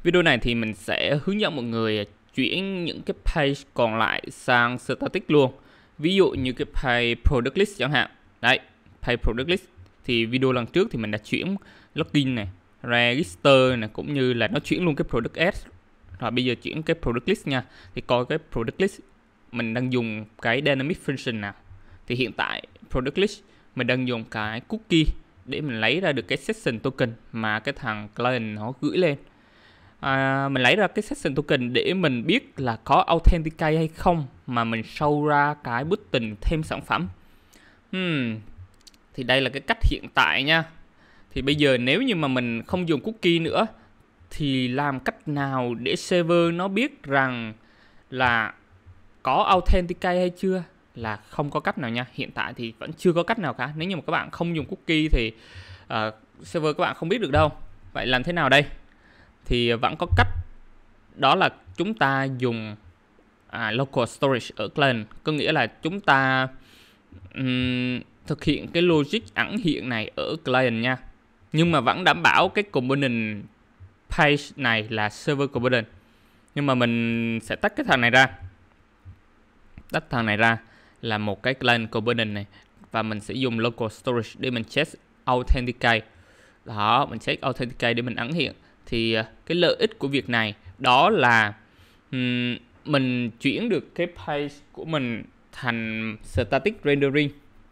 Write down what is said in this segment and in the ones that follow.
Video này thì mình sẽ hướng dẫn mọi người chuyển những cái page còn lại sang static luôn. Ví dụ như cái page product list chẳng hạn. Đấy, page product list thì video lần trước thì mình đã chuyển login này, register này, cũng như là nó chuyển luôn cái product ads. Rồi bây giờ chuyển cái product list nha. Thì coi cái product list mình đang dùng cái dynamic function nào. Thì hiện tại product list mình đang dùng cái cookie để mình lấy ra được cái session token mà cái thằng client nó gửi lên. Mình lấy ra cái session token để mình biết là có authenticate hay không mà mình show ra cái button thêm sản phẩm. Thì đây là cái cách hiện tại nha. Thì bây giờ nếu như mà mình không dùng cookie nữa thì làm cách nào để server nó biết rằng là có authenticate hay chưa? Là không có cách nào nha. Hiện tại thì vẫn chưa có cách nào cả. Nếu như mà các bạn không dùng cookie thì server các bạn không biết được đâu. Vậy làm thế nào đây? Thì vẫn có cách, đó là chúng ta dùng local storage ở client. Có nghĩa là chúng ta thực hiện cái logic ẩn hiện này ở client nha. Nhưng mà vẫn đảm bảo cái component page này là server component. Nhưng mà mình sẽ tách cái thằng này ra. Tách thằng này ra là một cái client component này. Và mình sẽ dùng local storage để mình check authenticate. Đó, mình check authenticate để mình ẩn hiện. Thì cái lợi ích của việc này đó là mình chuyển được cái page của mình thành static rendering.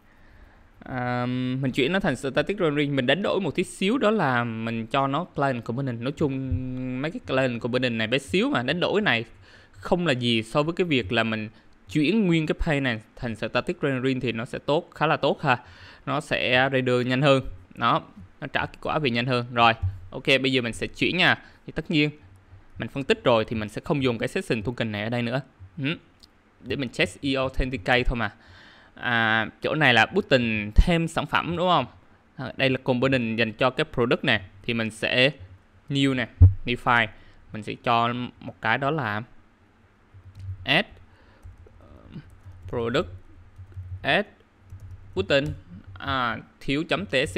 Mình chuyển nó thành static rendering. Mình đánh đổi một tí xíu, đó là mình cho nó client component. Nói chung mấy cái client component này bé xíu mà đánh đổi này không là gì so với cái việc là mình chuyển nguyên cái page này thành static rendering thì nó sẽ tốt, khá là tốt ha. Nó sẽ render nhanh hơn. Đó, nó trả kết quả về nhanh hơn. Rồi, ok, bây giờ mình sẽ chuyển nha. Thì tất nhiên mình phân tích rồi thì mình sẽ không dùng cái session token này ở đây nữa. Để mình check authenticate thôi mà. Chỗ này là button thêm sản phẩm đúng không? Đây là component dành cho cái product này. Thì mình sẽ new nè, new file. Mình sẽ cho một cái đó là add product add button thiếu.tsx.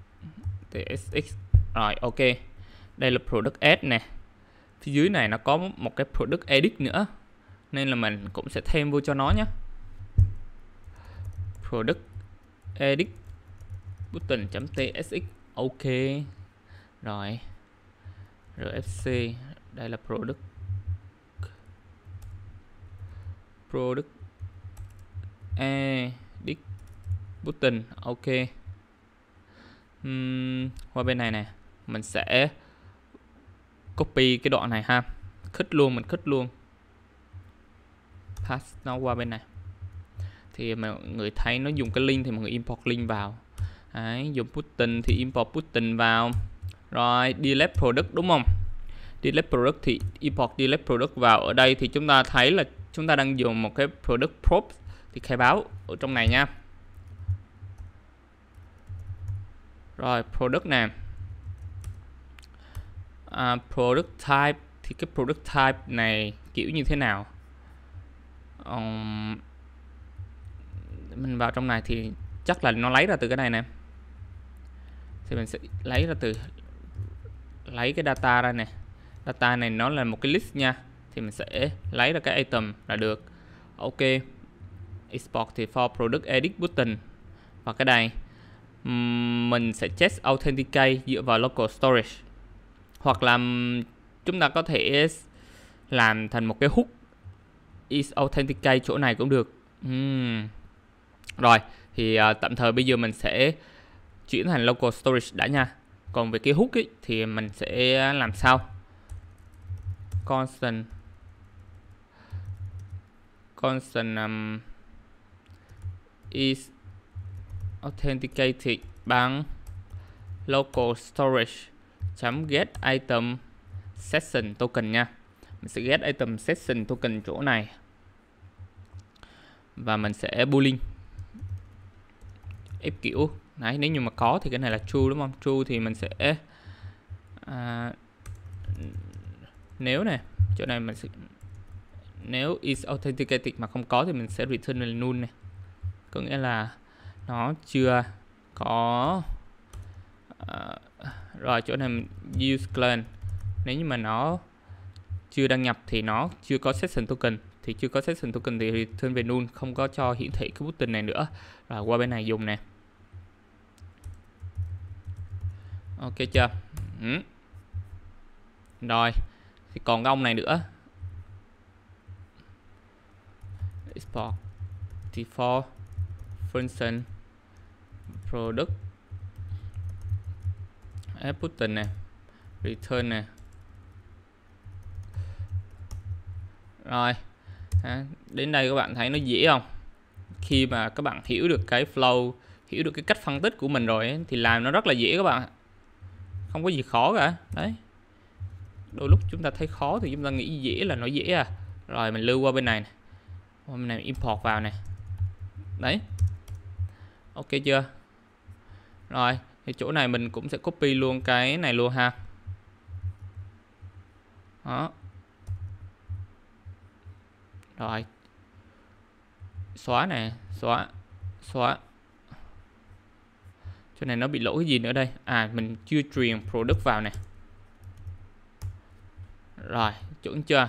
Rồi, ok. Đây là product add nè. Phía dưới này nó có một cái product edit nữa, nên là mình cũng sẽ thêm vô cho nó nhé. Product edit button.tsx. Ok. Rồi RFC. Đây là product edit button. Ok. Qua bên này nè, mình sẽ copy cái đoạn này ha. Mình khích luôn. Pass nó qua bên này. Thì mọi người thấy nó dùng cái link thì mọi người import link vào. Đấy, dùng button thì import button vào. Rồi, delete product đúng không? Delete product thì import delete product vào. Ở đây thì chúng ta thấy là chúng ta đang dùng một cái product prop thì khai báo ở trong này nha. Rồi, product nè. Product type thì cái product type này kiểu như thế nào? Mình vào trong này thì chắc là nó lấy ra từ cái này nè. Thì mình sẽ lấy cái data ra nè. Data này nó là một cái list nha. Thì mình sẽ lấy ra cái item là được. Ok. Export thì for product edit button. Và cái này mình sẽ check authenticate dựa vào local storage. Hoặc là chúng ta có thể làm thành một cái hook is authenticate chỗ này cũng được. Rồi, thì tạm thời bây giờ mình sẽ chuyển thành local storage đã nha. Còn về cái hook ấy, thì mình sẽ làm sao? Constant is authenticated bằng local storage .get item session token nha. Mình sẽ get item session token chỗ này. Và mình sẽ boolean ép kiểu. Đấy, nếu như mà có thì cái này là true đúng không? True thì mình sẽ nếu này, chỗ này mình sẽ nếu is authenticated mà không có thì mình sẽ return là null này. Có nghĩa là nó chưa có. Rồi chỗ này use client Nếu như mà nó chưa đăng nhập thì nó chưa có session token, thì chưa có session token thì return về null, không có cho hiển thị cái button này nữa. Rồi qua bên này dùng nè. Ok chưa? Rồi thì còn cái ông này nữa, export default function product add button nè, return nè. Rồi đến đây các bạn thấy nó dễ không? Khi mà các bạn hiểu được cái flow, hiểu được cái cách phân tích của mình rồi ấy, thì làm nó rất là dễ các bạn, không có gì khó cả. Đấy, đôi lúc chúng ta thấy khó thì chúng ta nghĩ dễ là nó dễ à. Rồi mình lưu qua bên này, hôm nay import vào này. Đấy, ok chưa? Rồi thì chỗ này mình cũng sẽ copy luôn cái này luôn ha. Đó. Rồi xóa nè, xóa chỗ này nó bị lỗi cái gì nữa đây? Mình chưa truyền product vào nè. Rồi chuẩn chưa?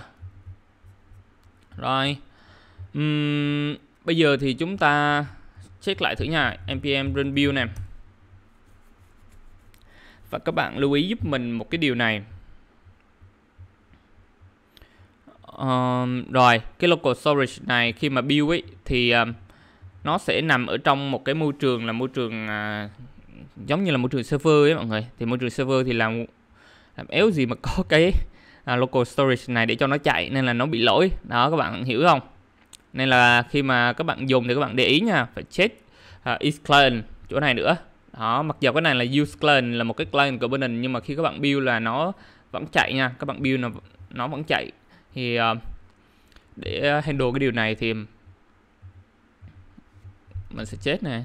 Rồi bây giờ thì chúng ta check lại thử nha. npm run build nè. Và các bạn lưu ý giúp mình một cái điều này. Rồi cái local storage này khi mà build ấy thì nó sẽ nằm ở trong một cái môi trường là môi trường giống như là môi trường server ấy mọi người. Thì môi trường server thì làm éo gì mà có cái local storage này để cho nó chạy, nên là nó bị lỗi đó, các bạn hiểu không? Nên là khi mà các bạn dùng thì các bạn để ý nha, phải check is client chỗ này nữa. Đó, mặc dù cái này là use client là một cái client component, nhưng mà khi các bạn build là nó vẫn chạy nha, các bạn build là nó vẫn chạy. Thì để handle cái điều này thì mình sẽ check này.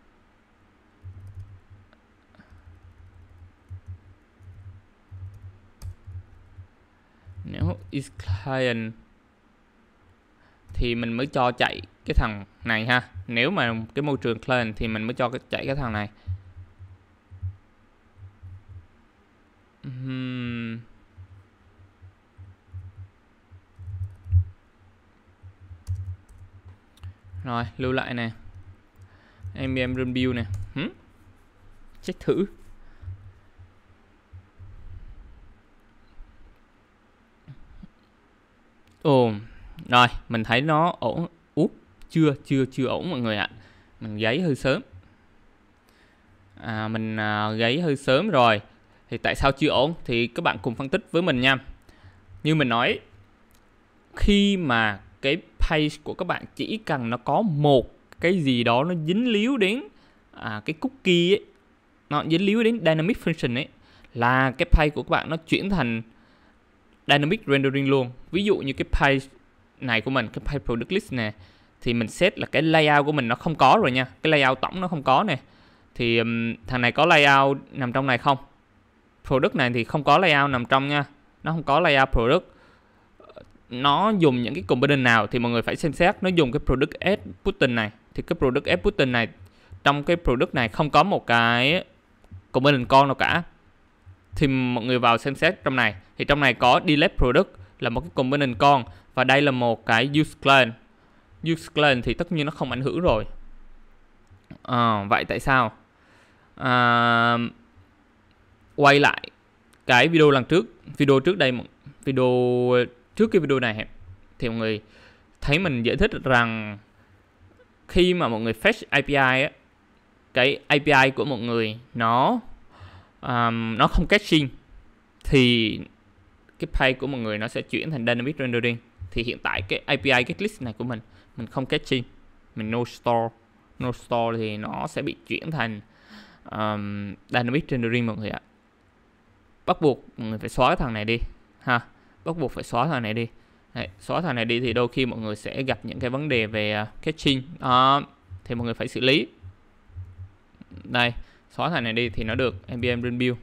Nếu is client thì mình mới cho chạy cái thằng này ha. Nếu mà cái môi trường client thì mình mới cho chạy cái thằng này. Rồi lưu lại nè, npm run build nè. Check thử. Rồi mình thấy nó ổn. Chưa ổn mọi người ạ. Mình gáy hơi sớm. Mình gáy hơi sớm rồi. Thì tại sao chưa ổn? Thì các bạn cùng phân tích với mình nha. Như mình nói, khi mà cái page của các bạn chỉ cần nó có một cái gì đó nó dính líu đến cái cookie ấy, nó dính líu đến dynamic function ấy, là cái page của các bạn nó chuyển thành dynamic rendering luôn. Ví dụ như cái page này của mình, cái page product list nè, thì mình set là cái layout của mình nó không có rồi nha, cái layout tổng nó không có nè. Thì thằng này có layout nằm trong này không? Product này thì không có layout nằm trong nha, nó không có layout product. Nó dùng những cái component nào thì mọi người phải xem xét. Nó dùng cái product add button này, thì cái product add button này trong cái product này không có một cái component con nào cả. Thì mọi người vào xem xét trong này, thì trong này có delete product là một cái component con, và đây là một cái use client. Use client thì tất nhiên nó không ảnh hưởng rồi. Vậy tại sao? Quay lại cái video lần trước, video trước đây, video trước cái video này thì mọi người thấy mình giải thích rằng khi mà mọi người fetch API á, cái API của mọi người nó không caching thì cái page của mọi người nó sẽ chuyển thành dynamic rendering. Thì hiện tại cái API cái list này của mình không caching, mình no store thì nó sẽ bị chuyển thành dynamic rendering mọi người ạ. Bắt buộc mọi người phải xóa cái thằng này đi ha, bắt buộc phải xóa thằng này đi. Đấy, xóa thằng này đi thì đôi khi mọi người sẽ gặp những cái vấn đề về caching thì mọi người phải xử lý. Đây, xóa thằng này đi thì nó được npm run build.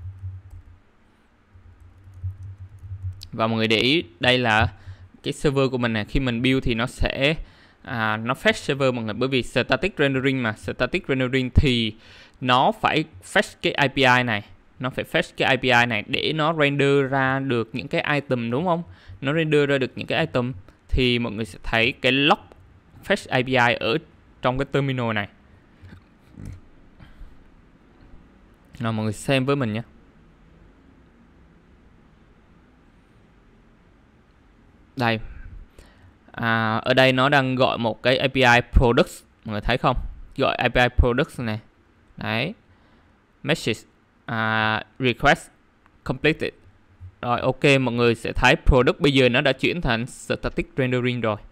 Và mọi người để ý, đây là cái server của mình này. Khi mình build thì nó sẽ nó fetch server mọi người, bởi vì static rendering mà, static rendering thì nó phải fetch cái API này nó phải fetch cái API này để nó render ra được những cái item, đúng không? Nó render ra được những cái item thì mọi người sẽ thấy cái log fetch API ở trong cái terminal này. Nào mọi người xem với mình nhé. Đây. Ở đây nó đang gọi một cái API products, mọi người thấy không? Gọi API products này. Đấy. Message request completed. Rồi ok, mọi người sẽ thấy product bây giờ nó đã chuyển thành static rendering rồi.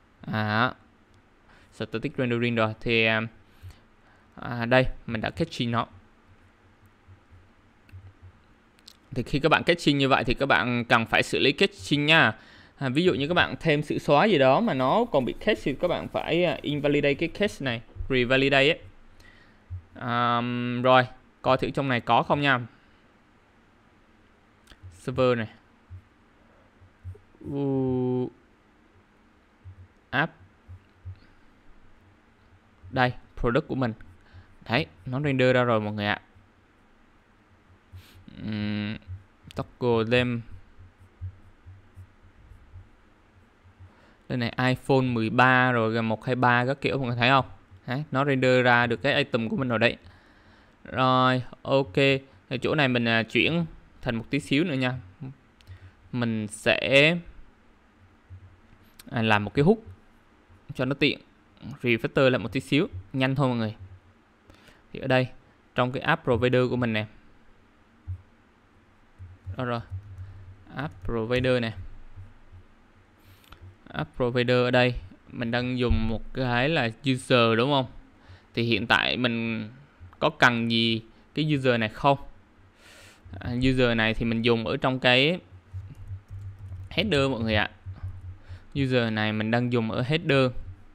Static rendering rồi thì đây mình đã caching nó. Thì khi các bạn caching như vậy thì các bạn cần phải xử lý caching nha. Ví dụ như các bạn thêm sự xóa gì đó mà nó còn bị cache thì các bạn phải invalidate cái cache này, revalidate ấy. Rồi, coi thử trong này có không nha. Server này. App. Đây, product của mình. Đấy, nó render ra rồi mọi người ạ. Toggle them. Đây này, iPhone 13 rồi 123 các kiểu mọi người thấy không? Đấy, nó render ra được cái item của mình rồi đấy. Rồi, ok. Ở chỗ này mình chuyển thành một tí xíu nữa nha. Mình sẽ làm một cái hook cho nó tiện. Refactor lại một tí xíu, nhanh thôi mọi người. Thì ở đây, trong cái app provider của mình nè. Đó rồi. App provider nè. App provider ở đây mình đang dùng một cái là user, đúng không? Thì hiện tại mình có cần gì cái user này không? User này thì mình dùng ở trong cái header mọi người ạ. User này mình đang dùng ở header.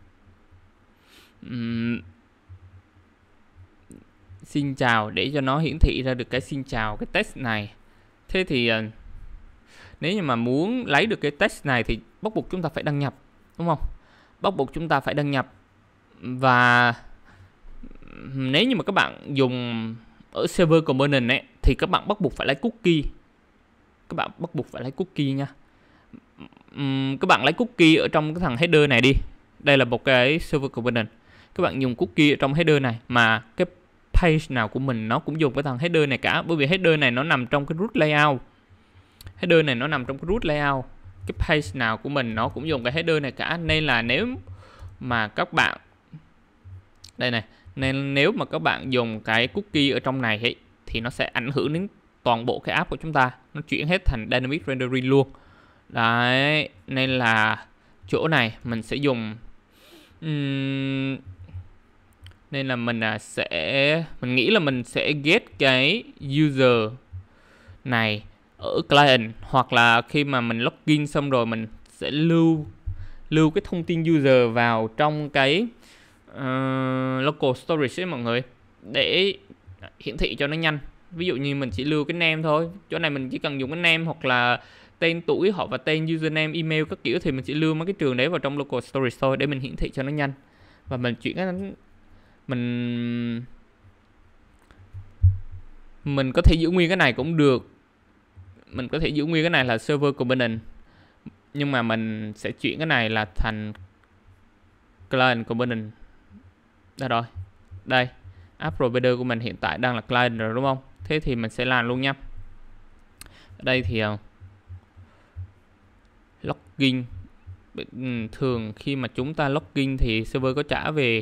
Xin chào, để cho nó hiển thị ra được cái xin chào, cái text này. Thế thì nếu như mà muốn lấy được cái text này thì bắt buộc chúng ta phải đăng nhập, đúng không? Bắt buộc chúng ta phải đăng nhập. Và nếu như mà các bạn dùng ở server component ấy, thì các bạn bắt buộc phải lấy cookie. Các bạn bắt buộc phải lấy cookie nha. Các bạn lấy cookie ở trong cái thằng header này đi. Đây là một cái server component. Các bạn dùng cookie ở trong header này, mà cái page nào của mình nó cũng dùng cái thằng header này cả. Bởi vì header này nó nằm trong cái root layout. Header này nó nằm trong cái root layout. Cái page nào của mình nó cũng dùng cái header này cả. Nên là nếu mà các bạn đây này, nên nếu mà các bạn dùng cái cookie ở trong này ấy, thì nó sẽ ảnh hưởng đến toàn bộ cái app của chúng ta. Nó chuyển hết thành dynamic rendering luôn. Đấy, nên là chỗ này mình sẽ dùng nên là mình mình nghĩ là mình sẽ get cái user này ở client, hoặc là khi mà mình login xong rồi mình sẽ lưu cái thông tin user vào trong cái local storage ấy mọi người, để hiển thị cho nó nhanh. Ví dụ như mình chỉ lưu cái name thôi, chỗ này mình chỉ cần dùng cái name hoặc là tên tuổi họ và tên username, email các kiểu, thì mình chỉ lưu mấy cái trường đấy vào trong local storage thôi để mình hiển thị cho nó nhanh. Và mình chuyển cái mình có thể giữ nguyên cái này cũng được. Mình có thể giữ nguyên cái này là server component, nhưng mà mình sẽ chuyển cái này là thành client component. Đây rồi. Đây, app provider của mình hiện tại đang là client rồi, đúng không? Thế thì mình sẽ làm luôn nha. Ở đây thì login. Thường khi mà chúng ta login thì server có trả về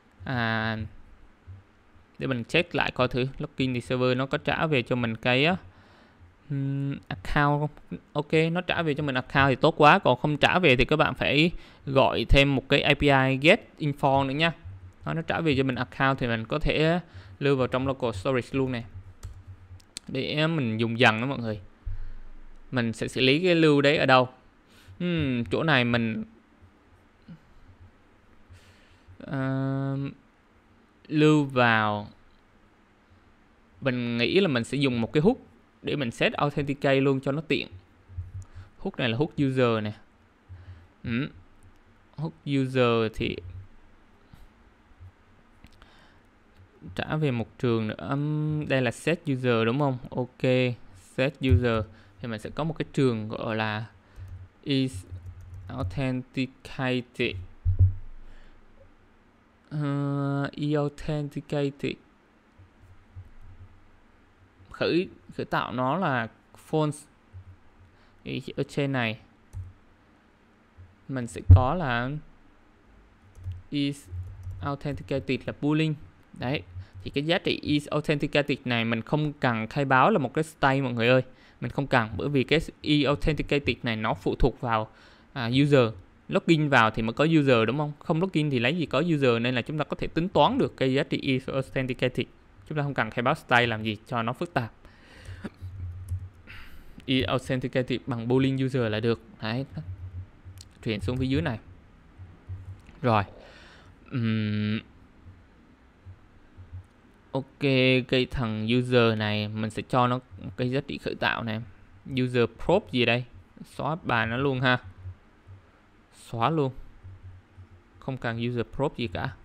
để mình check lại coi thử. Login thì server nó có trả về cho mình cái account không? Ok, nó trả về cho mình account thì tốt quá. Còn không trả về thì các bạn phải gọi thêm một cái API get info nữa nha. Nó trả về cho mình account thì mình có thể lưu vào trong local storage luôn nè, để mình dùng dần đó mọi người. Mình sẽ xử lý cái lưu đấy ở đâu? Chỗ này mình lưu vào, mình nghĩ là mình sẽ dùng một cái hook để mình set authenticate luôn cho nó tiện. Hook này là hook user nè. Hook user thì trả về một trường nữa. Đây là set user đúng không? Ok, set user thì mình sẽ có một cái trường gọi là is authenticated. Authenticated khởi tạo nó là false. Thì ở trên này mình sẽ có là is authenticated là boolean. Đấy, thì cái giá trị is authenticated này mình không cần khai báo là một cái state mọi người ơi. Mình không cần, bởi vì cái is authenticated này nó phụ thuộc vào user. Login vào thì mới có user đúng không? Không login thì lấy gì có user, nên là chúng ta có thể tính toán được cái giá trị is authenticated. Chúng ta không cần khai báo state làm gì cho nó phức tạp. Is authenticated bằng boolean user là được. Đấy, chuyển xuống phía dưới này. Rồi. Ok, cái thằng user này mình sẽ cho nó cái giá trị khởi tạo này. User prop gì đây? Xóa bài nó luôn ha. Xóa luôn. Không cần user prop gì cả.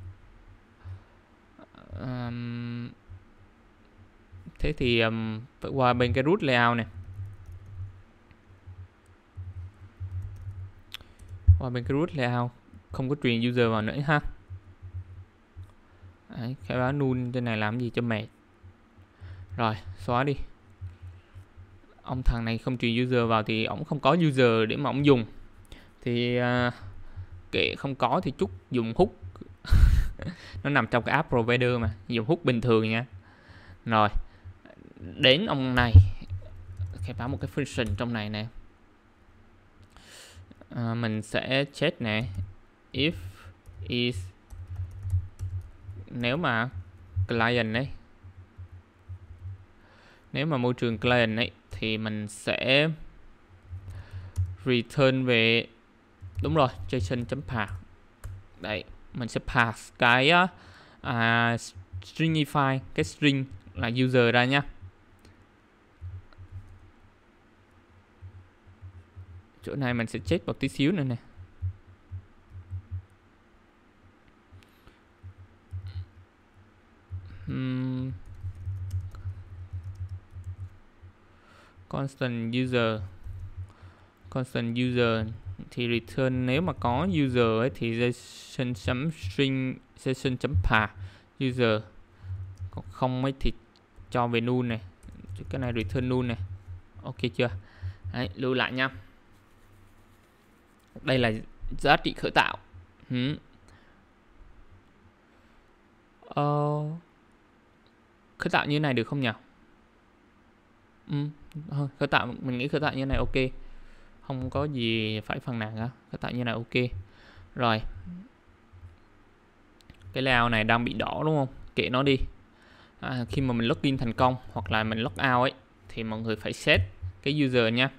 Thế thì phải qua bên cái root layout này. Qua bên cái root layout, không có truyền user vào nữa ha. Đấy, khai báo null trên này làm gì cho mệt. Rồi, xóa đi. Ông thằng này không truyền user vào thì ổng không có user để mà ổng dùng. Thì kệ không có thì Trúc dùng hook. Nó nằm trong cái app provider mà, dùng hook bình thường nha. Rồi, đến ông này khai báo một cái function trong này nè. Mình sẽ check nè, if is, nếu mà client ấy, nếu mà môi trường client ấy thì mình sẽ return về, đúng rồi, json.path. Đấy, mình sẽ pass cái stringify cái string là user ra nhá. Chỗ này mình sẽ check một tí xíu nữa nè. Constant user thì return, nếu mà có user ấy thì json.string json.path user, còn không ấy thì cho về null này. Cái này return null này. Ok chưa? Đấy, lưu lại nha. Đây là giá trị khởi tạo. Khởi tạo như thế này được không nhỉ? Khởi tạo, mình nghĩ khởi tạo như thế này ok. Không có gì phải phần nào cả. Khởi tạo như thế này ok. Rồi. Cái layout này đang bị đỏ đúng không? Kệ nó đi. Khi mà mình login thành công hoặc là mình log out ấy thì mọi người phải set cái user nha.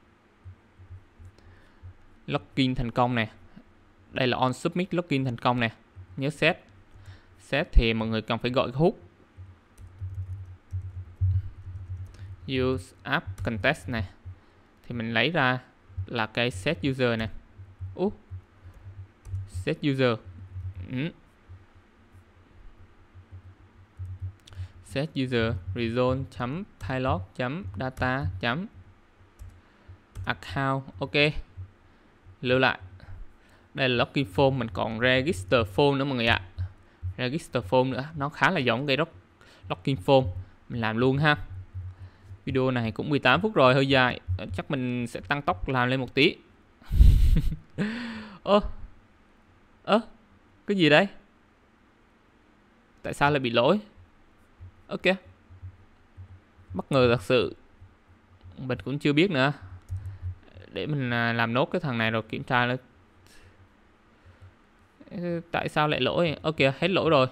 Login thành công nè. Đây là on submit login thành công nè. Nhớ set. Set thì mọi người cần phải gọi cái hook use app context này. Thì mình lấy ra là cái set user này. Set user. Set user result.pilot.data.account. Ok, lưu lại. Đây là login form, mình còn register form nữa mọi người ạ. Register form nữa, nó khá là giống cái login form. Mình làm luôn ha. Video này cũng 18 phút rồi, hơi dài. Chắc mình sẽ tăng tốc làm lên một tí. Cái gì đấy? Tại sao lại bị lỗi? Ok, bất ngờ thật sự. Mình cũng chưa biết nữa. Để mình làm nốt cái thằng này rồi kiểm tra nữa. Tại sao lại lỗi? Ok, hết lỗi rồi.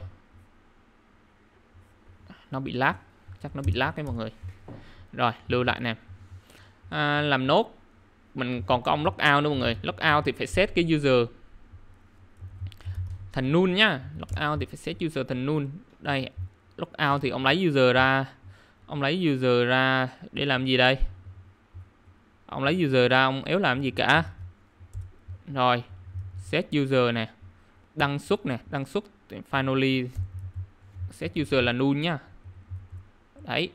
Nó bị lag. Chắc nó bị lag đấy mọi người. Rồi, lưu lại nè. Làm nốt. Mình còn có ông logout nữa mọi người. Logout thì phải set cái user thành null nhá. Logout thì phải set user thành null. Đây, logout thì ông lấy user ra. Ông lấy user ra để làm gì đây? Ông lấy user ra, ông éo làm gì cả. Rồi, set user nè. Đăng xuất nè. Đăng xuất finally set user là null nhá. Đấy.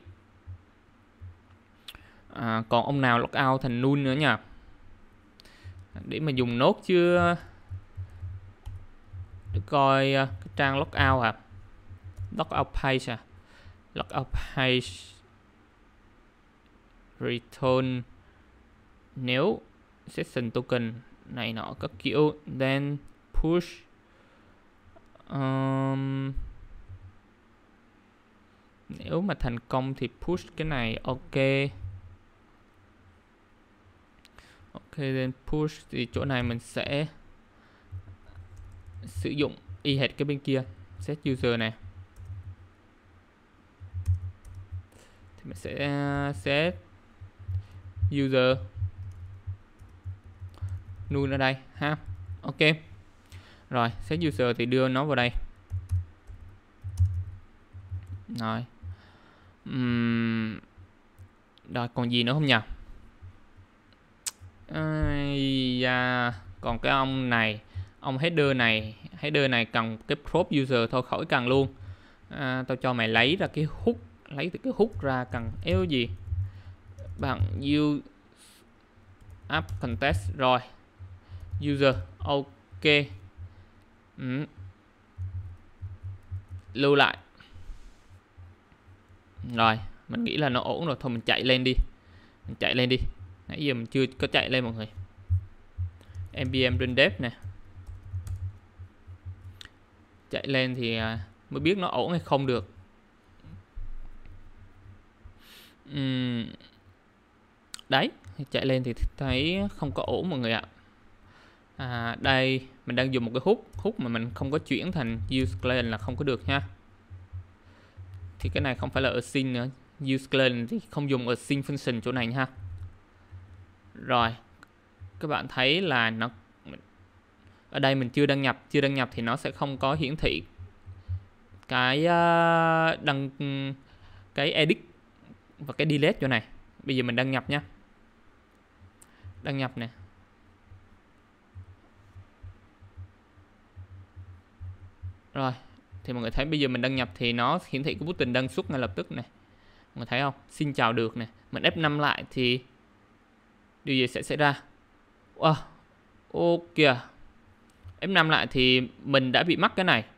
Còn ông nào logout thành null nữa nha. Để mà dùng nốt chưa. Để coi cái trang logout à. Logout page à. Logout page return nếu session token này nọ các kiểu, then push nếu mà thành công thì push cái này. Ok, then push thì chỗ này mình sẽ sử dụng y hệt cái bên kia, set user này thì mình sẽ set user null ở đây ha. Ok rồi, set user thì đưa nó vào đây rồi. Rồi còn gì nữa không nhỉ? Còn cái ông này, ông header này cần cái prop user thôi, khỏi cần luôn. Tao cho mày lấy ra cái hook, lấy từ cái hook ra, cần eo gì bằng use app context rồi user. Ok, lưu lại rồi. Mình nghĩ là nó ổn rồi, thôi mình chạy lên đi. Nãy giờ mình chưa có chạy lên mọi người. npm run dev nè, chạy lên thì mới biết nó ổn hay không được. Đấy, chạy lên thì thấy không có ổn mọi người ạ. Đây mình đang dùng một cái hook mà mình không có chuyển thành use claim là không có được nha. Thì cái này không phải là async nữa, use claim thì không dùng async function chỗ này nha. Rồi các bạn thấy là nó ở đây mình chưa đăng nhập thì nó sẽ không có hiển thị cái cái edit và cái delete chỗ này. Bây giờ mình đăng nhập nhé. Đăng nhập nè. Rồi thì mọi người thấy bây giờ mình đăng nhập thì nó hiển thị cái button đăng xuất ngay lập tức này. Mọi người thấy không? Xin chào được nè. Mình F5 lại thì điều gì sẽ xảy ra? Wow, ô kìa, F5 lại thì mình đã bị mắc cái này.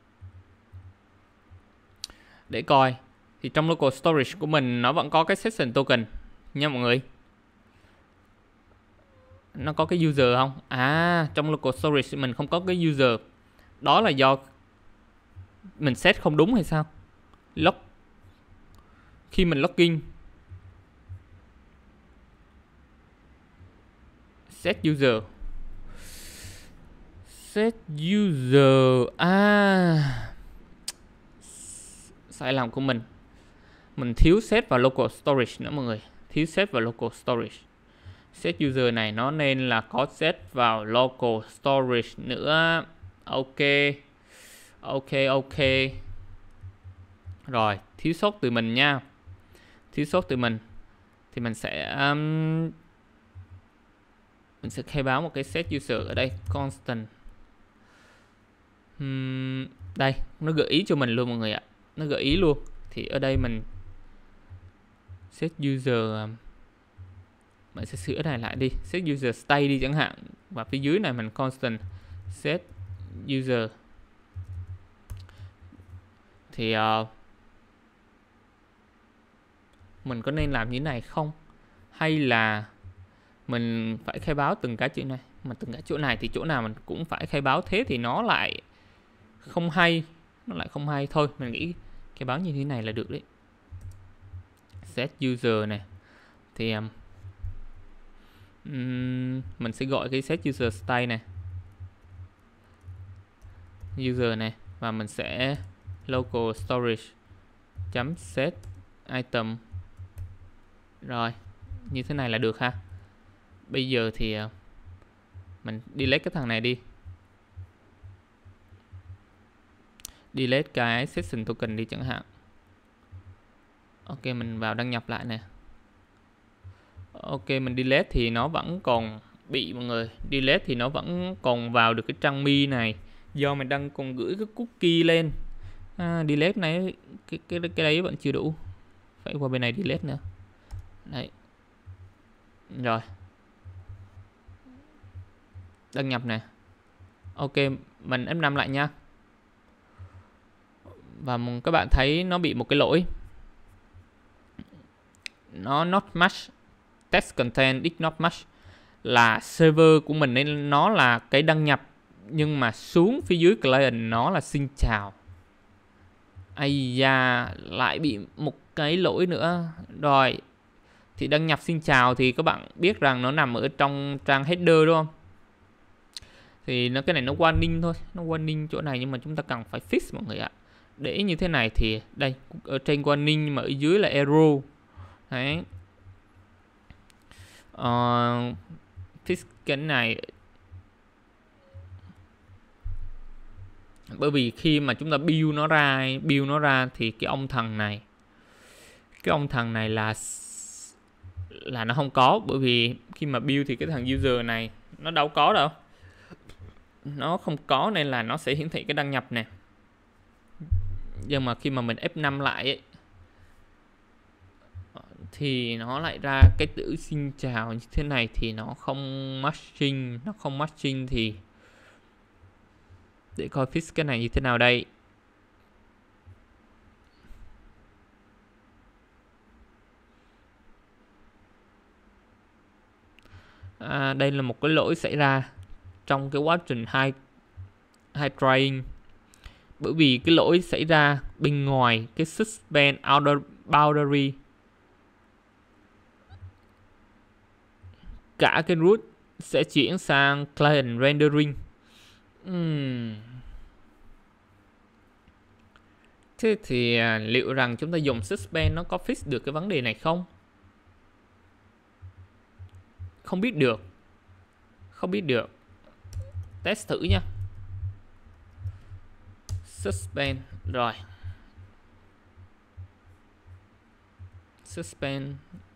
Để coi thì trong local storage của mình nó vẫn có cái session token nha mọi người. Nó có cái user không? Trong local storage mình không có cái user. Đó là do mình set không đúng hay sao? Khi mình login set user sai lầm của mình thiếu set vào local storage nữa mọi người, thiếu set vào local storage. Set user này nó nên là có set vào local storage nữa. Ok rồi, thiếu sót từ mình nha, thiếu sót từ mình thì mình sẽ khai báo một cái set user ở đây constant. Đây nó gợi ý cho mình luôn mọi người ạ, nó gợi ý luôn. Thì ở đây mình set user, mình sẽ sửa này lại đi, set user stay đi chẳng hạn, và phía dưới này mình constant set user. Thì mình có nên làm như thế này không, hay là mình phải khai báo từng cái chữ này, mà từng cái chỗ này thì chỗ nào mình cũng phải khai báo, thế thì nó lại không hay, thôi mình nghĩ khai báo như thế này là được đấy. Set user này thì mình sẽ gọi cái set user style này, user này, và mình sẽ local storage chấm set item. Rồi như thế này là được ha. Bây giờ thì mình delete cái thằng này đi, delete cái session token đi chẳng hạn. Ok, mình vào đăng nhập lại nè. Ok, mình delete thì nó vẫn còn bị mọi người, delete thì nó vẫn còn vào được cái trang mi này, do mình đang còn gửi cái cookie lên. Delete này, cái đấy vẫn chưa đủ, phải qua bên này delete nữa. Đấy. Rồi. Đăng nhập nè. Ok, mình F5 lại nha. Và các bạn thấy nó bị một cái lỗi. Nó not match. Text content is not match. Là server của mình nên nó là cái đăng nhập, nhưng mà xuống phía dưới client nó là xin chào. Ây da, lại bị một cái lỗi nữa. Rồi. Thì đăng nhập xin chào thì các bạn biết rằng nó nằm ở trong trang header đúng không? Thì cái này nó warning thôi, nó warning chỗ này, nhưng mà chúng ta cần phải fix mọi người ạ. Để như thế này thì đây, ở trên warning mà ở dưới là error. Đấy. Fix cái này. Bởi vì khi mà chúng ta build nó ra thì cái ông thằng này là nó không có. Bởi vì khi mà build thì cái thằng user này nó đâu có đâu, nó không có, nên là nó sẽ hiển thị cái đăng nhập nè. Nhưng mà khi mà mình F5 lại ấy, thì nó lại ra cái chữ xin chào như thế này thì nó không matching. Thì để coi fix cái này như thế nào đây. Đây là một cái lỗi xảy ra trong cái quá trình high trying. Bởi vì cái lỗi xảy ra bên ngoài cái suspend outer boundary. Cả cái root sẽ chuyển sang client rendering. Thế thì liệu rằng chúng ta dùng suspend nó có fix được cái vấn đề này không? Không biết được. Test thử nha. Suspend. Rồi. Suspend.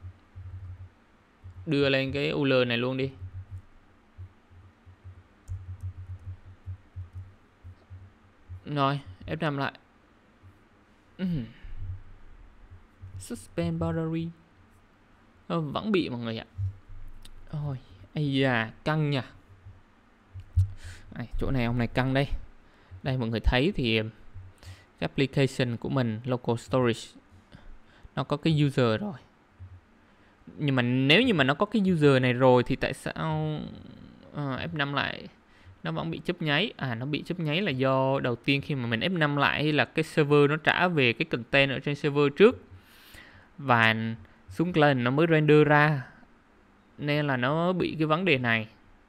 Đưa lên cái UL này luôn đi. Rồi, F5 lại. Suspend boundary. Vẫn bị mọi người ạ. Ôi, ây da, căng nha. Chỗ này ông này căng đây. Đây mọi người thấy thì cái application của mình local storage nó có cái user rồi. Nhưng mà nếu như mà nó có cái user này rồi thì tại sao F5 lại nó vẫn bị chớp nháy? Nó bị chớp nháy là do đầu tiên khi mà mình F5 lại là cái server nó trả về cái content ở trên server trước, và xuống client nó mới render ra, nên là nó bị cái vấn đề này.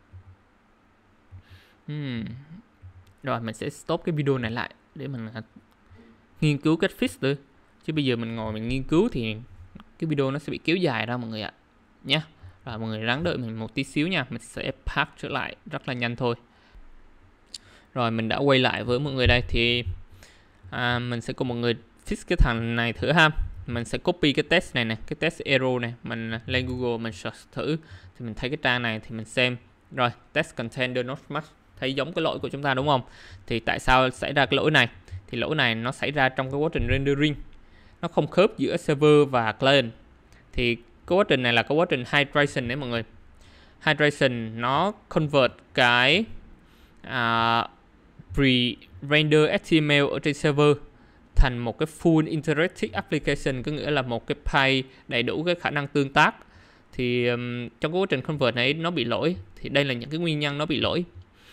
Rồi mình sẽ stop cái video này lại để mình nghiên cứu cách fix được. Chứ bây giờ mình ngồi mình nghiên cứu thì cái video nó sẽ bị kéo dài ra mọi người ạ. Nhé. Rồi mọi người ráng đợi mình một tí xíu nha. Mình sẽ pack trở lại rất là nhanh thôi. Rồi mình đã quay lại với mọi người đây. Thì mình sẽ cùng mọi người fix cái thằng này thử ha. Mình sẽ copy cái test này nè, cái test error này. Mình lên Google mình search thử. Thì mình thấy cái trang này thì mình xem. Rồi test content not match. Thấy giống cái lỗi của chúng ta đúng không? Thì tại sao xảy ra cái lỗi này? Thì lỗi này nó xảy ra trong cái quá trình rendering. Nó không khớp giữa server và client. Thì cái quá trình này là cái quá trình hydration đấy mọi người. Hydration nó convert cái pre-render HTML ở trên server thành một cái full interactive application, có nghĩa là một cái page đầy đủ cái khả năng tương tác. Thì trong cái quá trình convert này nó bị lỗi. Thì đây là những cái nguyên nhân nó bị lỗi.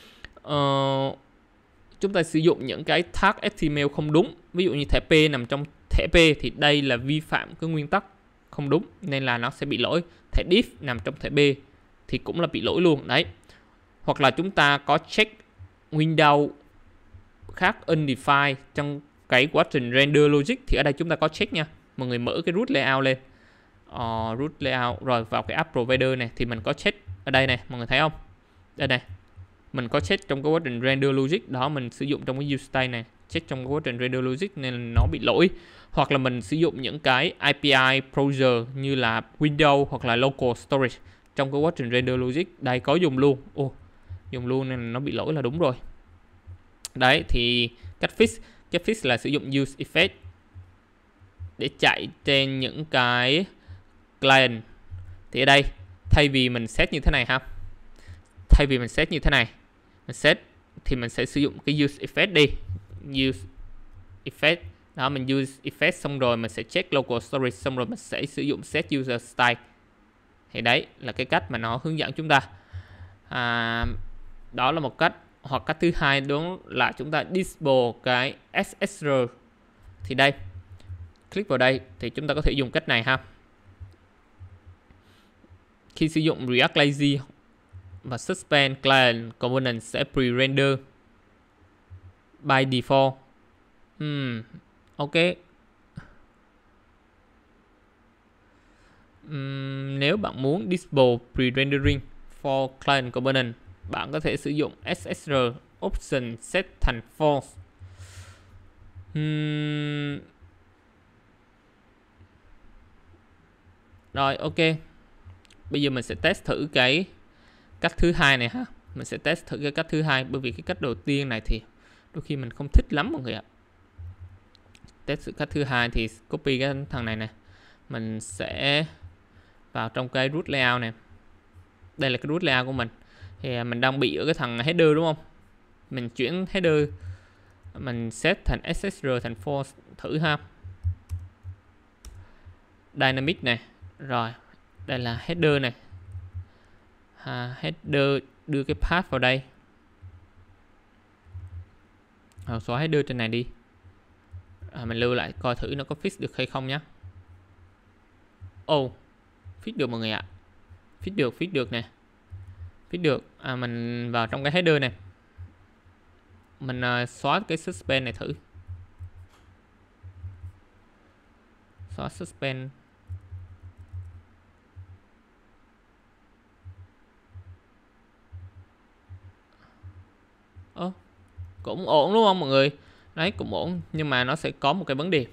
Chúng ta sử dụng những cái tag HTML không đúng. Ví dụ như thẻ P nằm trong thẻ P thì đây là vi phạm cái nguyên tắc không đúng, nên là nó sẽ bị lỗi. Thẻ div nằm trong thẻ B thì cũng là bị lỗi luôn đấy. Hoặc là chúng ta có check window khác undefined trong cái quá trình render logic, thì ở đây chúng ta có check nha. Mọi người mở cái root layout lên, root layout rồi vào cái app provider này thì mình có check ở đây này, mọi người thấy không? Đây này, mình có check trong cái quá trình render logic đó, mình sử dụng trong cái use state này, check trong cái quá trình render logic nên nó bị lỗi. Hoặc là mình sử dụng những cái API browser như là Windows hoặc là local storage trong cái quá trình render logic. Đây có dùng luôn. Dùng luôn nên nó bị lỗi là đúng rồi. Đấy thì cách fix cái fix là sử dụng use effect để chạy trên những cái client. Thì ở đây thay vì mình set như thế này ha, thay vì mình set như thế này, mình set thì mình sẽ sử dụng cái use effect đi, use effect đó, mình use effect xong rồi mình sẽ check local storage, xong rồi mình sẽ sử dụng set user style. Thì đấy là cái cách mà nó hướng dẫn chúng ta. Đó là một cách. Hoặc cách thứ hai đó là chúng ta disable cái SSR. Thì đây, click vào đây thì chúng ta có thể dùng cách này ha. Khi sử dụng React Lazy và Suspend, Client Component sẽ pre-render by default. Ok. Nếu bạn muốn disable pre-rendering for Client Component, bạn có thể sử dụng SSR option set thành false. Rồi ok. Bây giờ mình sẽ test thử cái cách thứ hai này ha. Mình sẽ test thử cái cách thứ hai, bởi vì cái cách đầu tiên này thì đôi khi mình không thích lắm mọi người ạ. Test thử cách thứ hai thì copy cái thằng này nè. Mình sẽ vào trong cái root layout này. Đây là cái root layout của mình. Thì mình đang bị ở cái thằng header đúng không? Mình chuyển header, mình set thành SSR thành false thử ha. Dynamic này. Rồi, đây là header này. Header đưa cái path vào đây. Xóa header trên này đi. Mình lưu lại coi thử nó có fix được hay không nhé. Fix được mọi người ạ. Fix được nè. Fix được. Mình vào trong cái header này. Mình xóa cái suspend này thử. Xóa suspend. Cũng ổn đúng không mọi người? Đấy, cũng ổn. Nhưng mà nó sẽ có một cái vấn đề.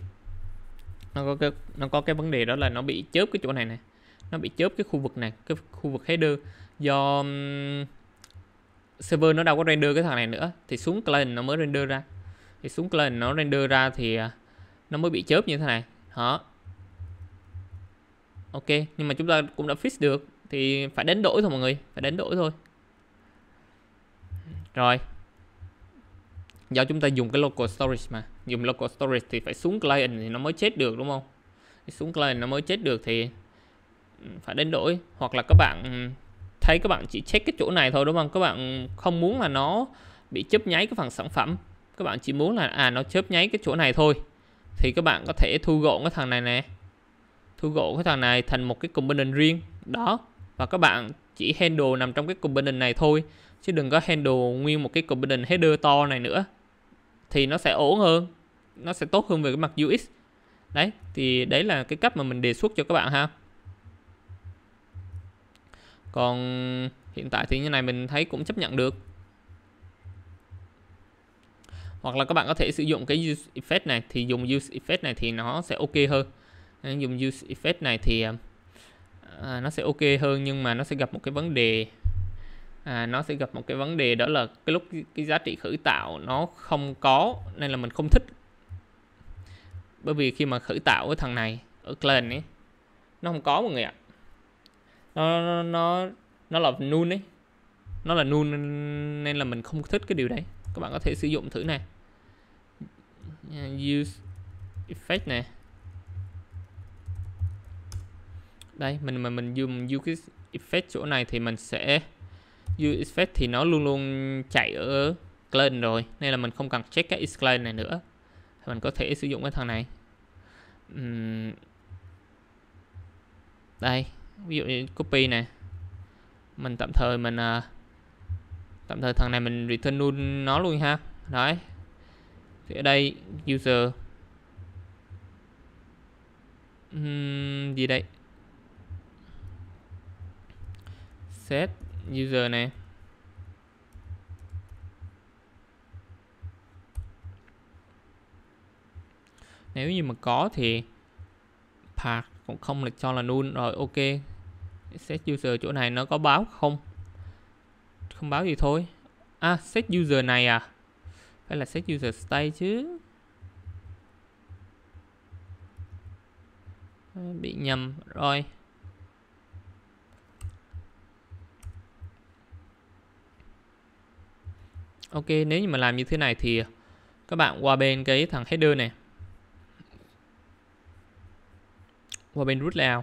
Nó có cái vấn đề đó là nó bị chớp cái chỗ này này. Nó bị chớp cái khu vực này, cái khu vực header. Do server nó đâu có render cái thằng này nữa, thì xuống client nó mới render ra. Thì xuống client nó render ra thì nó mới bị chớp như thế này. Đó. Ok, nhưng mà chúng ta cũng đã fix được. Thì phải đánh đổi thôi mọi người. Phải đánh đổi thôi. Rồi. Do chúng ta dùng cái local storage mà. Dùng local storage thì phải xuống client thì nó mới chết được đúng không? Thì xuống client nó mới chết được thì phải đánh đổi. Hoặc là các bạn thấy các bạn chỉ check cái chỗ này thôi đúng không? Các bạn không muốn là nó bị chớp nháy cái phần sản phẩm. Các bạn chỉ muốn là nó chớp nháy cái chỗ này thôi. Thì các bạn có thể thu gọn cái thằng này nè. Thu gọn cái thằng này thành một cái component riêng. Đó. Và các bạn chỉ handle nằm trong cái component này thôi. Chứ đừng có handle nguyên một cái component header to này nữa. Thì nó sẽ ổn hơn. Nó sẽ tốt hơn về cái mặt UX. Đấy. Thì đấy là cái cách mà mình đề xuất cho các bạn ha. Còn hiện tại thì như này mình thấy cũng chấp nhận được. Hoặc là các bạn có thể sử dụng cái use effect này. Thì dùng use effect này thì nó sẽ ok hơn. Dùng use effect này thì nó sẽ ok hơn. Nhưng mà nó sẽ gặp một cái vấn đề. Nó sẽ gặp một cái vấn đề đó là cái lúc cái giá trị khởi tạo nó không có, nên là mình không thích. Bởi vì khi mà khởi tạo cái thằng này ở client ấy, nó không có mọi người ạ. Nó là null ấy. Nó là null nên là mình không thích cái điều đấy. Các bạn có thể sử dụng thử này. Use effect này. Đây, mình dùng use cái effect chỗ này thì mình sẽ use effect thì nó luôn luôn chạy ở client rồi, nên là mình không cần check cái is client này nữa. Mình có thể sử dụng cái thằng này. Đây, ví dụ như copy này. Mình tạm thời thằng này mình return null nó luôn ha. Đấy. Thì ở đây user gì đây? Set user này. Nếu như mà có thì path, cũng không là cho là null. Rồi ok. Set user chỗ này nó có báo không? Không báo gì thôi. Set user này à? Phải là set user state chứ. Bị nhầm rồi. Ok, nếu như mà làm như thế này thì các bạn qua bên cái thằng header này, qua bên root layout.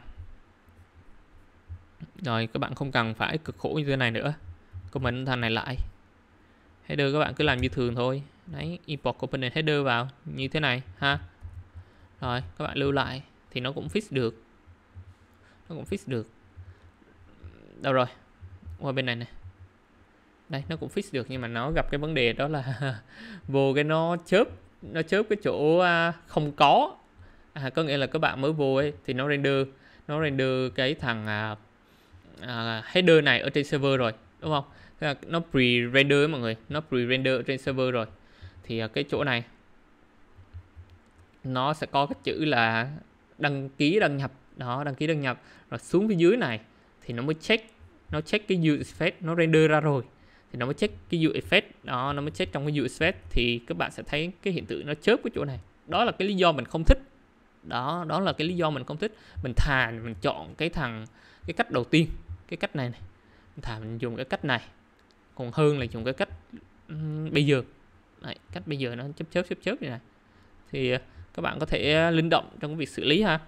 Rồi các bạn không cần phải cực khổ như thế này nữa. Comment thằng này lại. Header các bạn cứ làm như thường thôi. Đấy, import component header vào như thế này ha. Rồi các bạn lưu lại thì nó cũng fix được. Nó cũng fix được. Đâu rồi? Qua bên này này. Đây, nó cũng fix được nhưng mà nó gặp cái vấn đề đó là vô cái nó chớp cái chỗ không có. Có nghĩa là các bạn mới vô ấy thì nó render cái thằng header này ở trên server rồi, đúng không? Nó pre-render mọi người, nó pre-render ở trên server rồi. Thì cái chỗ này nó sẽ có cái chữ là đăng ký đăng nhập. Đó, đăng ký đăng nhập. Rồi xuống phía dưới này thì nó mới check, nó check cái use effect nó render ra rồi. Thì nó mới check cái use effect, đó, nó mới check trong cái use effect thì các bạn sẽ thấy cái hiện tượng nó chớp cái chỗ này. Đó là cái lý do mình không thích. Đó là cái lý do mình không thích. Mình thà mình chọn cái cách đầu tiên, cái cách này này. Mình thà mình dùng cái cách này còn hơn là dùng cái cách bây giờ. Đấy, cách bây giờ nó chớp như này. Thì các bạn có thể linh động trong cái việc xử lý ha.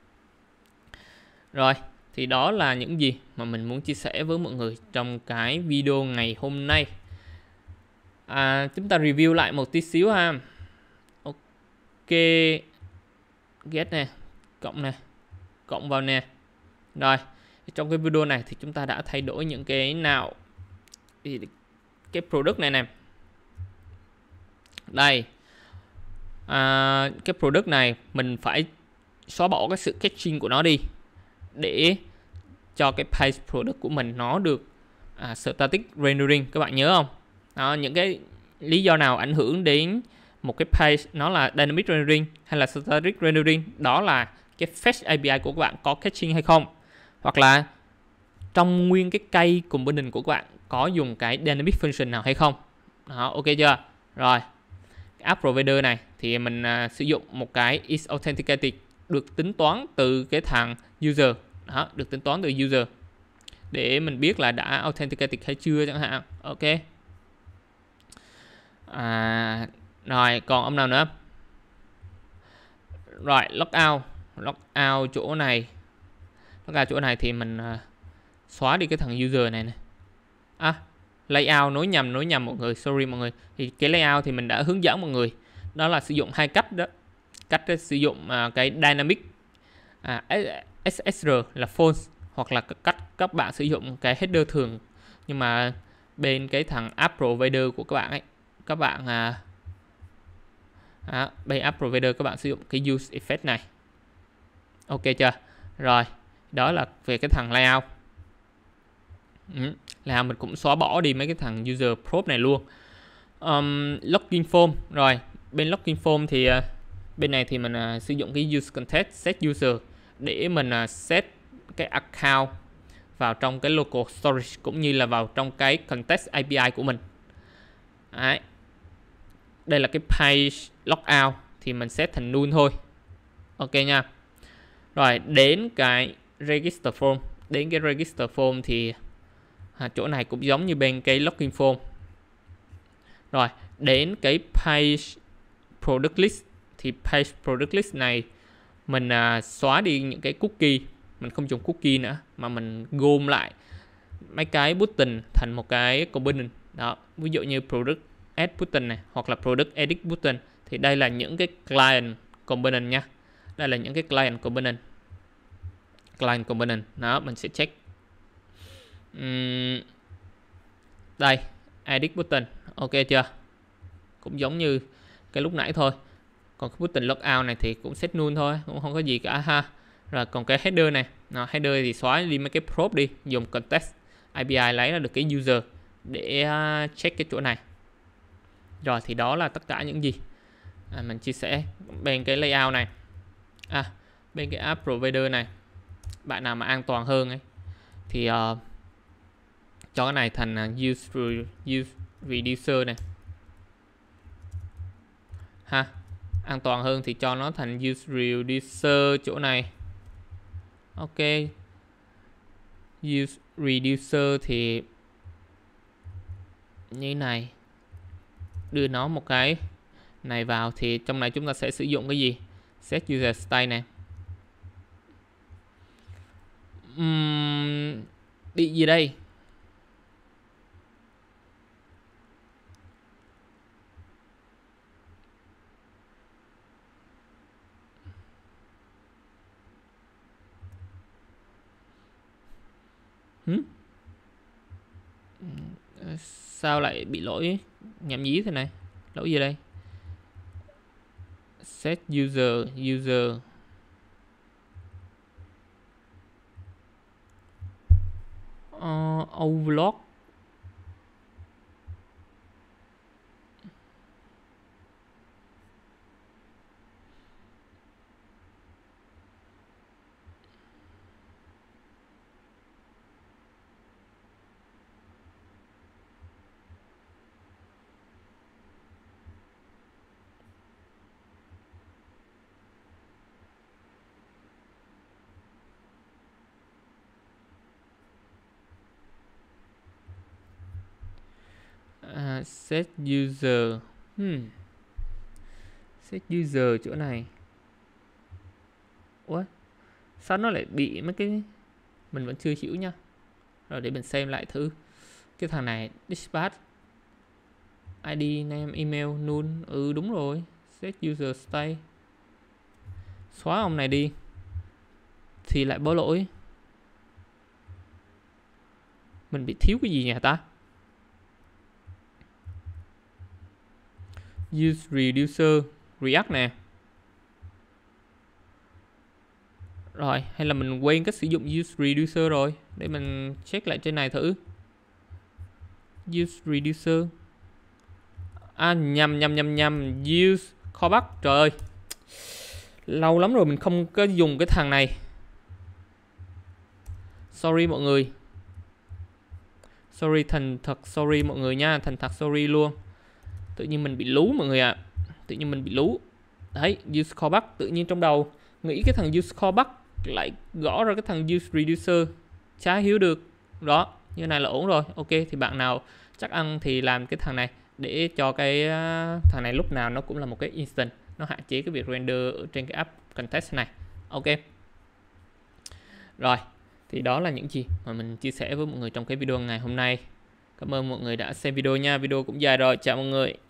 Rồi, thì đó là những gì mà mình muốn chia sẻ với mọi người trong cái video ngày hôm nay. Chúng ta review lại một tí xíu ha. Ok, get nè, cộng vào nè. Rồi, trong cái video này thì chúng ta đã thay đổi những cái nào. Cái product này nè. Đây, cái product này mình phải xóa bỏ cái sự caching của nó đi để cho cái page product của mình nó được static rendering. Các bạn nhớ không? Đó, những cái lý do nào ảnh hưởng đến một cái page nó là dynamic rendering hay là static rendering, đó là cái fetch API của các bạn có caching hay không, hoặc là trong nguyên cái cây component của các bạn có dùng cái dynamic function nào hay không. Đó, ok chưa? Rồi, app provider này thì mình sử dụng một cái is authenticated được tính toán từ cái thằng user. Đó, được tính toán từ user để mình biết là đã authenticated hay chưa chẳng hạn. Ok. Rồi, còn ông nào nữa? Rồi, logout chỗ này. Logout chỗ này thì mình xóa đi cái thằng user này này. Layout nối nhầm mọi người, sorry mọi người. Thì cái layout thì mình đã hướng dẫn mọi người. Đó là sử dụng hai cách đó. Cách sử dụng cái dynamic SSR là false, hoặc là cách các bạn sử dụng cái header thường. Nhưng mà bên cái thằng app provider của các bạn ấy, các bạn bên app provider các bạn sử dụng cái use effect này. Ok chưa? Rồi, đó là về cái thằng layout. Layout mình cũng xóa bỏ đi mấy cái thằng user probe này luôn. Login form. Rồi, bên login form thì bên này thì mình sử dụng cái use context set user để mình set cái account vào trong cái local storage cũng như là vào trong cái context API của mình. Đấy. Đây là cái page logout thì mình set thành null thôi. Ok nha. Rồi, đến cái register form. Đến cái register form thì chỗ này cũng giống như bên cái login form. Rồi, đến cái page product list thì page product list này mình xóa đi những cái cookie, mình không dùng cookie nữa mà mình gom lại mấy cái button thành một cái component. Đó, ví dụ như product add button này hoặc là product edit button thì đây là những cái client component nha. Đây là những cái client component. Đó, mình sẽ check. Đây, edit button. Ok chưa? Cũng giống như cái lúc nãy thôi. Còn cái button logout này thì cũng set null thôi, cũng không có gì cả ha. Rồi còn cái header này, header thì xóa đi mấy cái probe đi, dùng context API lấy ra được cái user để check cái chỗ này. Rồi thì đó là tất cả những gì mình chia sẻ bên cái layout này. Bên cái app provider này, bạn nào mà an toàn hơn ấy thì cho cái này thành use reducer này ha. An toàn hơn thì cho nó thành use reducer chỗ này. Ok. Use reducer thì như này, đưa nó một cái này vào thì trong này chúng ta sẽ sử dụng cái gì? Set user state này. Bị gì đây? Sao lại bị lỗi nhảm nhí thế này? Lỗi gì đây? Set user overload. Set user. Set user chỗ này. Ủa? Sao nó lại bị mấy cái... Mình vẫn chưa hiểu nha. Rồi để mình xem lại thử. Cái thằng này dispatch ID, name, email, null. Đúng rồi. Set user state. Xóa ông này đi thì lại báo lỗi. Mình bị thiếu cái gì nhỉ ta? Use reducer React nè. Rồi, hay là mình quên cách sử dụng use reducer rồi. Để mình check lại trên này thử. Use reducer. Nhầm. Use callback. Trời ơi, lâu lắm rồi mình không có dùng cái thằng này. Sorry mọi người. Sorry, thành thật sorry mọi người nha. Thành thật sorry luôn. Tự nhiên mình bị lú mọi người ạ. Tự nhiên mình bị lú. Đấy, use callback. Tự nhiên trong đầu nghĩ cái thằng use callback lại gõ ra cái thằng use reducer. Chả hiểu được. Đó, như này là ổn rồi. Ok, thì bạn nào chắc ăn thì làm cái thằng này để cho cái thằng này lúc nào nó cũng là một cái instant. Nó hạn chế cái việc render ở trên cái app context này. Ok. Rồi, thì đó là những gì mà mình chia sẻ với mọi người trong cái video ngày hôm nay. Cảm ơn mọi người đã xem video nha. Video cũng dài rồi. Chào mọi người.